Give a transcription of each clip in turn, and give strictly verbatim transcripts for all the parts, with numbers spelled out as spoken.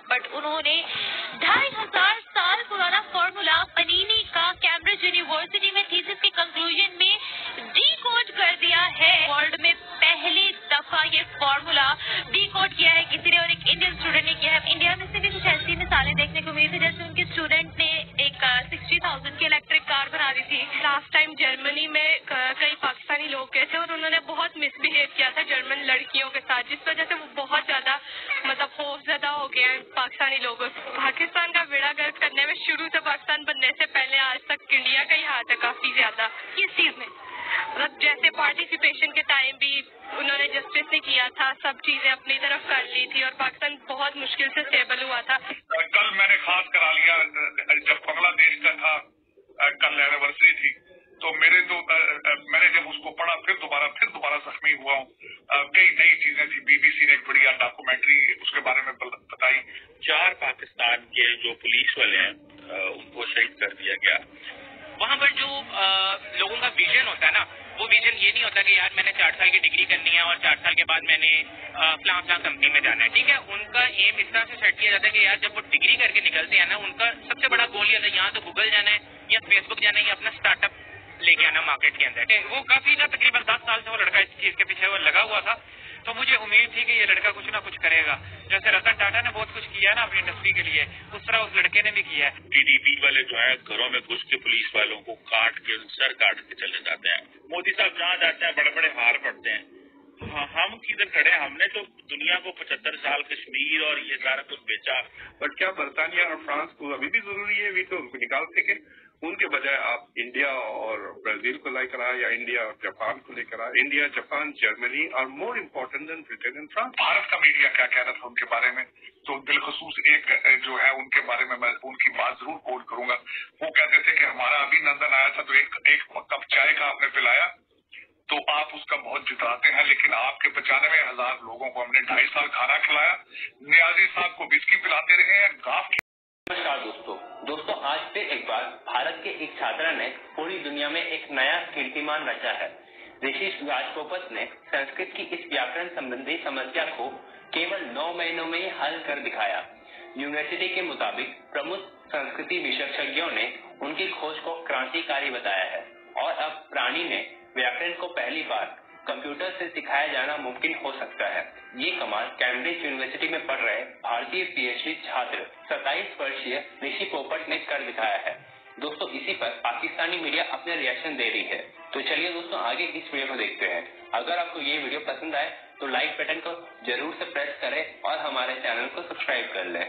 पोपट, उन्होंने ढाई हजार साल पुराना फॉर्मूला पनीनी का कैम्ब्रिज यूनिवर्सिटी में थीसिस के कंक्लूजन में डीकोड कर दिया है। वर्ल्ड में पहली दफा ये फॉर्मूला डीकोड किया है किसी ने, और एक इंडियन स्टूडेंट ने किया है। इंडिया में से भी कुछ ऐसी मिसालें देखने को मिली थी, जैसे उनके स्टूडेंट ने एक सिक्सटी थाउजेंड की इलेक्ट्रिक कार बना दी थी। लास्ट टाइम जर्मनी में कई पाकिस्तानी लोग गए थे और उन्होंने बहुत मिसबिहेव किया था जर्मन लड़कियों के साथ, जिस वजह से वो बहुत ज्यादा मतलब खौफजदा हो गए हैं पाकिस्तानी लोगों। पाकिस्तान का बेड़ा गर्क करने में शुरू से पाकिस्तान बनने से पहले आज तक इंडिया का ही हाथ है काफी ज्यादा किस चीज में, मतलब जैसे पार्टिसिपेशन के टाइम भी उन्होंने जस्टिस नहीं किया था, सब चीजें अपनी तरफ कर ली थी और पाकिस्तान बहुत मुश्किल से स्टेबल हुआ था। कल मैंने खास करा लिया, जब बांग्लादेश का था कल एनिवर्सरी थी, तो मेरे जो मैंने जब उसको पढ़ा फिर दोबारा फिर दोबारा जख्मी हुआ हूँ। कई नई चीजें थी, बीबीसी ने एक बढ़िया डॉक्यूमेंट्री उसके बारे में बताई। चार पाकिस्तान के जो पुलिस वाले हैं उनको शहीद कर दिया गया। वहाँ पर जो आ, लोगों का विजन होता है ना, वो विजन ये नहीं होता कि यार मैंने चार साल की डिग्री करनी है और चार साल के बाद मैंने फलां फलां कंपनी में जाना है, ठीक है। उनका एम इस तरह से सेट किया जाता है कि यार जब वो डिग्री करके निकलते हैं ना, उनका सबसे बड़ा गोल ये होता है यहाँ तो गूगल जाना है या फेसबुक जाना है या अपना स्टार्टअप लेके आना मार्केट के अंदर। वो काफी ना तकरीबन दस साल से वो लड़का इस चीज के पीछे वो लगा हुआ था, तो मुझे उम्मीद थी कि ये लड़का कुछ ना कुछ करेगा। जैसे रतन टाटा ने बहुत कुछ किया ना अपनी इंडस्ट्री के लिए, उस तरह उस लड़के ने भी किया है। टीडीपी वाले जो है घरों में घुस के पुलिस वालों को काट के सर काट के चले जाते हैं। मोदी साहब जहाँ जाते हैं बड़े बड़े हार पड़ते हैं। हाँ, हम किधर खड़े हैं? हमने तो दुनिया को पचहत्तर साल कश्मीर और ये सारा कुछ बेचा। बट क्या बरतानिया और फ्रांस को अभी भी जरूरी है वीटो उनको निकाल सके? उनके बजाय आप इंडिया और ब्राजील को लेकर आए या इंडिया और जापान को लेकर आए। इंडिया, जापान, जर्मनी और more important than Britain and France. Bharat का मीडिया क्या कह रहा था उनके बारे में, तो बिलखसूस एक जो है उनके बारे में मैं उनकी बात जरूर कोट करूंगा। वो कहते थे कि हमारा अभिनंदन आया था तो एक एक कप चाय का आपने पिलाया तो आप उसका बहुत जिताते हैं, लेकिन आपके पचानवे हजार लोगों को हमने ढाई साल खाना खिलाया। नियाजी साहब को बिस्की पिलाते रहे हैं, गाफ। नमस्कार दोस्तों दोस्तों आज फिर एक बार भारत के एक छात्रा ने पूरी दुनिया में एक नया कीर्तिमान रचा है। ऋषि राजपोपट ने संस्कृत की इस व्याकरण संबंधी समस्या को केवल नौ महीनों में ही हल कर दिखाया। यूनिवर्सिटी के मुताबिक प्रमुख संस्कृति विशेषज्ञों ने उनकी खोज को क्रांतिकारी बताया है और अब प्राणी ने व्याकरण को पहली बार कंप्यूटर से सिखाया जाना मुमकिन हो सकता है। ये कमाल कैम्ब्रिज यूनिवर्सिटी में पढ़ रहे भारतीय पीएचडी छात्र सत्ताईस वर्षीय ऋषि पोपट ने कर दिखाया है। दोस्तों इसी पर पाकिस्तानी मीडिया अपने रिएक्शन दे रही है, तो चलिए दोस्तों आगे इस वीडियो को देखते हैं। अगर आपको ये वीडियो पसंद आए तो लाइक बटन को जरूर से प्रेस करें और हमारे चैनल को सब्सक्राइब कर लें।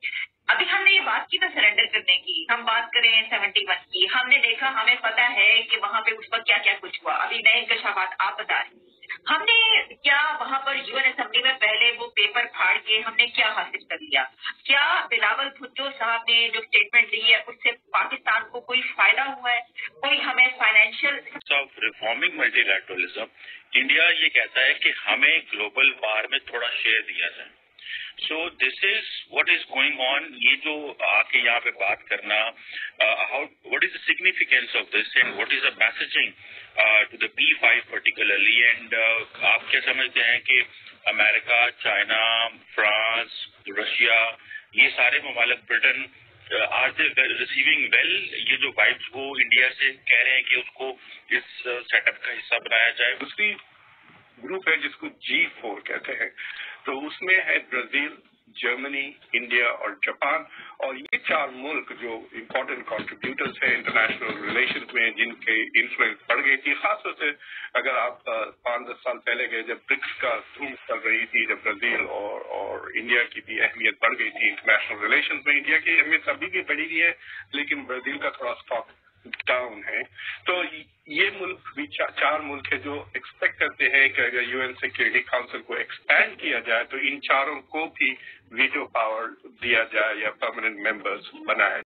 अभी हमने ये बात की ना सरेंडर करने की, हम बात करें सेवेंटी वन की। हमने देखा, हमें पता है कि वहाँ पे उस पर क्या क्या कुछ हुआ। अभी नए इंकशाफात आप बता रहे हैं। हमने क्या वहाँ पर यूएन असेंबली में पहले वो पेपर फाड़ के हमने क्या हासिल कर लिया? क्या बिलावल भुट्टो साहब ने जो स्टेटमेंट दी है उससे पाकिस्तान को कोई फायदा हुआ है? कोई हमें financial of reforming multilateralism, India ये कहता है कि हमें ग्लोबल बार में थोड़ा शेयर दिया जाए। So this is what is going on. ये जो आके यहाँ पे बात करना, how what is the significance of this and what is the messaging to the P five particularly, and आप क्या समझते हैं कि अमेरिका, चाइना, फ्रांस, रशिया, ये सारे ममालिक, Britain are they receiving well ये जो वाइब्स वो इंडिया से कह रहे हैं कि उसको इस सेटअप का हिस्सा बनाया जाए? दूसरी ग्रुप है जिसको जी फोर कहते हैं, तो उसमें है ब्राजील, जर्मनी, इंडिया और जापान। और ये चार मुल्क जो इम्पोर्टेंट कंट्रीब्यूटर्स हैं इंटरनेशनल रिलेशंस में, जिनके इन्फ्लुएंस बढ़ गई थी। खासतौर से अगर आप पाँच दस साल पहले गए जब ब्रिक्स का धूम चल रही थी, जब ब्राजील और और इंडिया की भी अहमियत बढ़ गई थी इंटरनेशनल रिलेशंस में। इंडिया की अहमियत अभी भी बढ़ी हुई है, लेकिन ब्राजील का थोड़ा स्टॉक डाउन है। तो ये मुल्क भी चा, चार मुल्क है जो एक्सपेक्ट करते हैं कि अगर यूएन सिक्योरिटी काउंसिल को एक्सपैंड किया जाए तो इन चारों को भी वीटो पावर दिया जाए या परमानेंट मेंबर्स बनाया